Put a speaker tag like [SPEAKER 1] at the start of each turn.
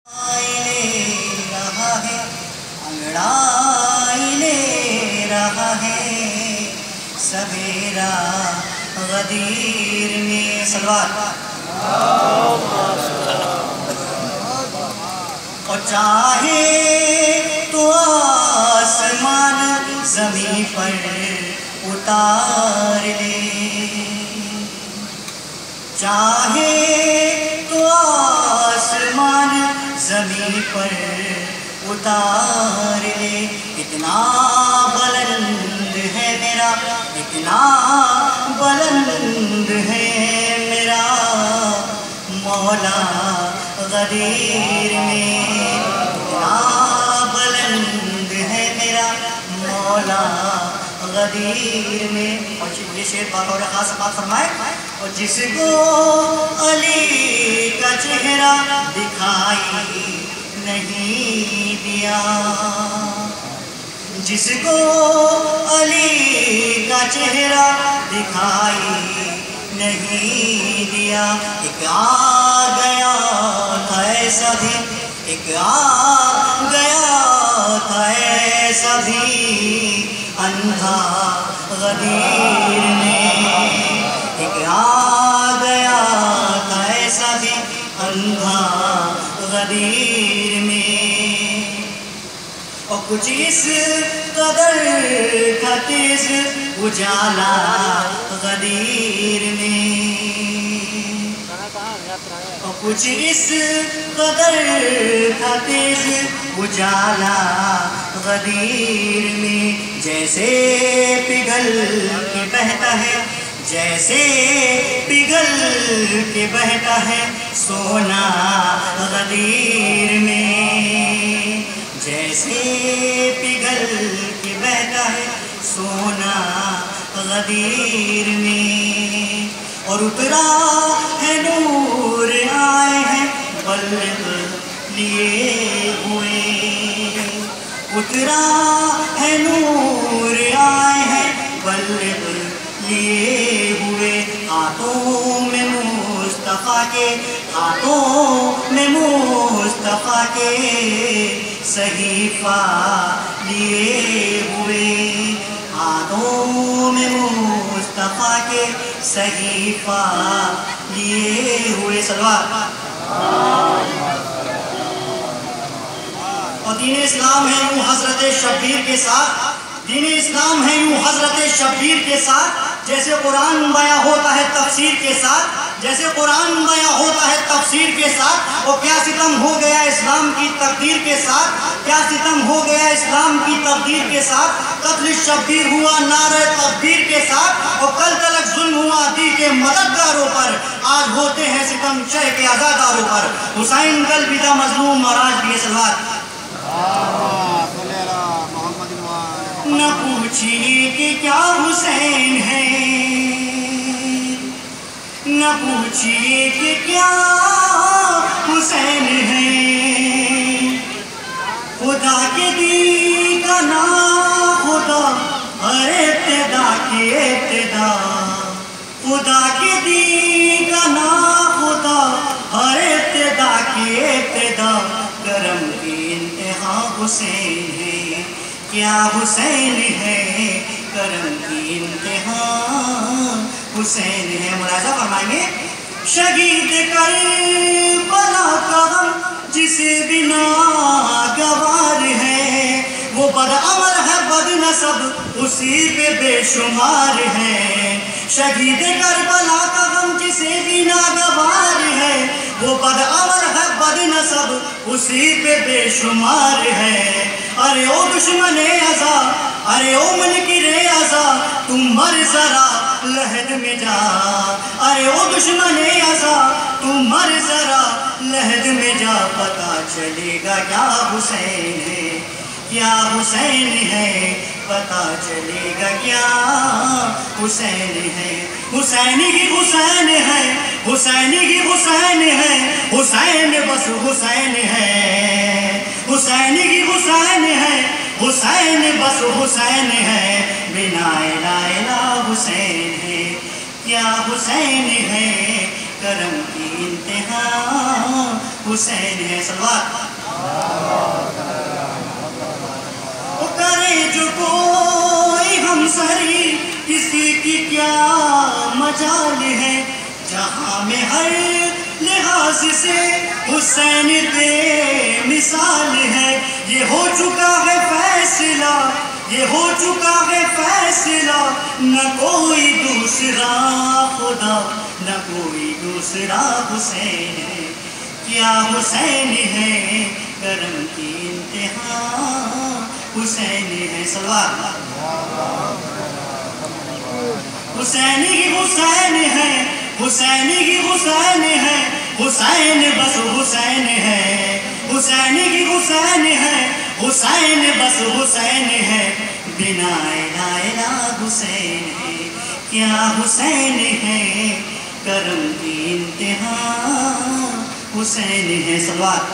[SPEAKER 1] انگڑائی لے رہا ہے سویرا غدیر میں سلوات اور چاہے تو آسمان زمین پر اتار لے چاہے تو آسمان زمین پر اتار لے اتنا بلند ہے میرا اتنا بلند ہے میرا مولا غدیر میں اتنا بلند ہے میرا مولا غدیر میں اور یہ شعر بطور خاص سماعت فرمائے اور جس کو علی کا چہرہ دکھائی نہیں دیا جس کو علی کا چہرہ دکھائی نہیں دیا ایک آ گیا تھا ایسا بھی ایک آ گیا تھا ایسا بھی اندھا غدیر میں ایک آ گیا تھا ایسا بھی اندھا غدیر میں اور کچھ اس قدر تھا تیز اجالا غدیر میں اور کچھ اس قدر تھا تیز اجالا غدیر میں جیسے پگھل کے بہتا ہے جیسے پگھل کے بہتا ہے سونا غدیر میں جیسے پگھل کے بہتا ہے سونا غدیر میں اور اترا ہے نور آئے ہیں بلغ لیے ہوئے اترا ہے نور آئے ہیں بلغ لیے ہوئے ہاتھوں میں مصطفیٰ کے ہاتھوں میں مصطفیٰ کے صحیفہ لیے ہوئے ہاتھوں میں مصطفیٰ کے صحیفہ لیے ہوئے سلوات اور دین اسلام ہے یوں حضرت شبیر کے ساتھ دین اسلام ہے یوں حضرت شبیر کے ساتھ جیسے قرآن بیاں ہوتا ہے تفسیر کے ساتھ جیسے قرآن بیاں ہوتا ہے تفسیر کے ساتھ وہ کیا ستم ہو گیا اسلام کی تقدیر کے ساتھ کیا ستم ہو گیا اسلام کی تقدیر کے ساتھ قتل شبیر ہوا نعرہ تکبیر کے ساتھ اور کل تلک ظلم ہوا دی کے مددگاروں پر آج ہوتے ہیں ستم شہ کے آزاداروں پر حسین کل بیتا مظلوم اور آج بھی سلوات نہ پوچھیے کہ کیا حسین ہے نہ پوچھیے کہ کیا حسین ہے خدا کے دین کا نام خدا ہر ابتدا کی ابتدا خدا کے دین کا نام خدا ہر ابتدا کی ابتدا کرم کی انتہا حسین ہے کیا حسین ہے کرم کی انتہا حسین ہے ملاحظہ فرمائیں گے شہید کربلا کا غم جسے بنا گوار ہے وہ بدعمل ہے بد نسب اسی پہ بے شمار ہے شہید کربلا کا غم جسے بنا گوار ہے وہ بدعمل ہے بد نسب اسی پہ بے شمار ہے ارے او دشمن ازا ارے او منکر ازا تم مر ذرا لحد میں جا ارے او دشمن ازا تم مر ذرا لحد میں جا پتا چلے گا کیا حسین ہے کیا حسین ہے پتا چلے گا کیا حسین ہے حسین ہی حسین ہے حسین ہی حسین ہے حسین بس حسین ہے حسین ہی حسین ہے حسین بس حسین ہے بنا الہ الا حسین ہے کیا حسین ہے کرم کی انتہا حسین ہے صلوات کرے جو کوئی ہم سری کسی کی کیا مجال ہے جہاں میں ہر لحاظ سے حسین بے مثال ہے یہ ہو چکا ہے فیصلہ یہ ہو چکا ہے فیصلہ نہ کوئی دوسرا خدا نہ کوئی دوسرا حسین ہے کیا حسین ہے کرم کی انتہا حسین ہے صلوات حسین ہی حسین ہے حسین ہی حسین ہے حسین بس حسین ہے حسین ہی حسین ہے حسین بس حسین ہے بنا الہ حسین ہے کیا حسین ہے کرم کی انتہا حسین ہے. صلوات.